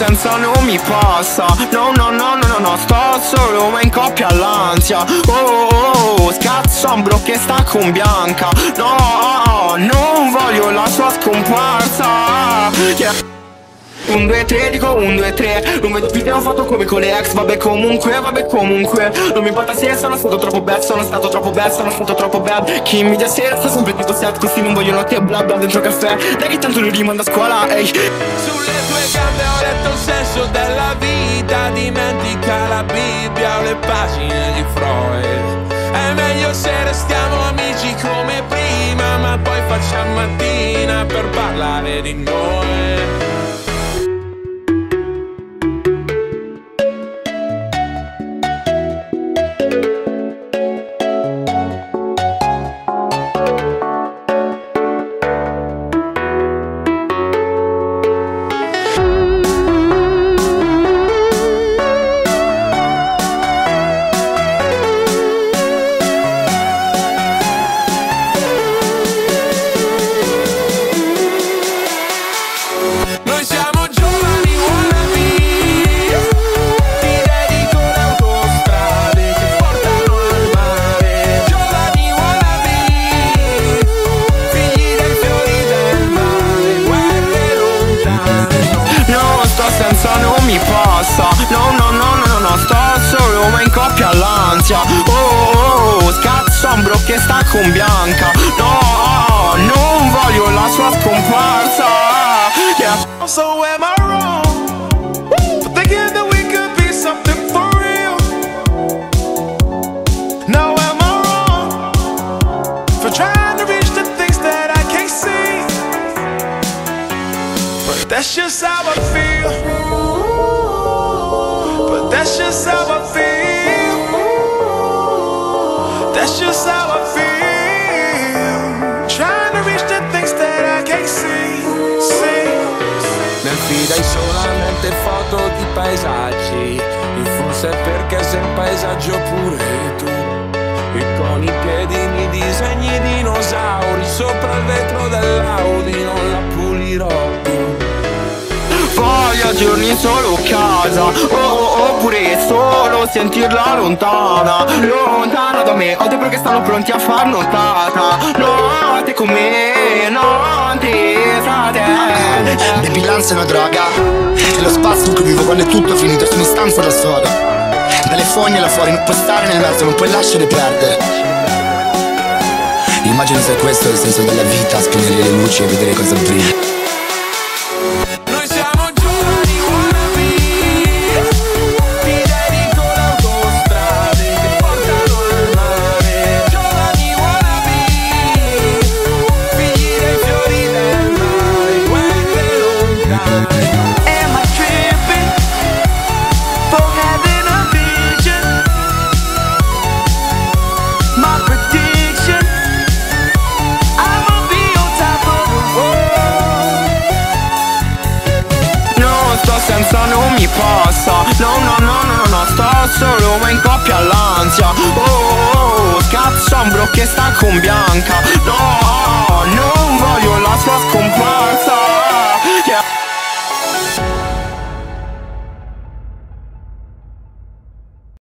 senza non mi passa. No, no, no, no, no, no, sto solo ma in coppia all'ansia. Oh, scazzambro che sta con Bianca. No, non voglio la sua scomparsa. Yeah. 1, 2, 3, dico 1, 2, 3. Non vedo più che ho fatto come con le ex. Vabbè comunque. Non mi importa se sono stato troppo bad. Sono stato troppo bad. Chi mi dia sera sta sempre tipo set. Questi non vogliono te bla bla dentro caffè. Dai che tanto li rimando a scuola, ehi. Sulle tue gambe ho letto il senso della vita. Dimentica la Bibbia o le pagine di Freud. È meglio se restiamo amici come prima, ma poi facciamo mattina per parlare di noi. Non mi passa. No, no, no, no, no, no, sto solo ma in coppia all'ansia. Oh, scazzambro che sta con Bianca. No, non voglio la sua scomparsa. Yeah. So am I wrong for thinking that we could be something for real? Now am I wrong for trying to reach the things that I can't see? But that's just how I feel. That's just how I feel. That's just how I feel. Trying to reach the things that I can't see. Nel feed hai solamente foto di paesaggi, e forse è perché sei un paesaggio pure tu. E con i piedi mi disegni dinosauri sopra il vetro dell'Audi, non la pulirò più. Voglio giorni solo casa, oppure solo sentirla lontana, lontana da me. Ho dei bro che stanno pronti a far notata. Notte con me, notte fra te. Baby, l'ansia è una droga, è lo spazio in cui vivo quando è tutto finito. Sono in stanza da solo, dalle fogne là fuori non puoi stare nel mezzo, non puoi lasciare perdere. Immagino se questo è il senso della vita, spegnere le luci e vedere cosa brilla. Senza non mi passa. No, no, no, no, no, sto solo ma in coppia all'ansia. Oh, scazzambro che sta con Bianca.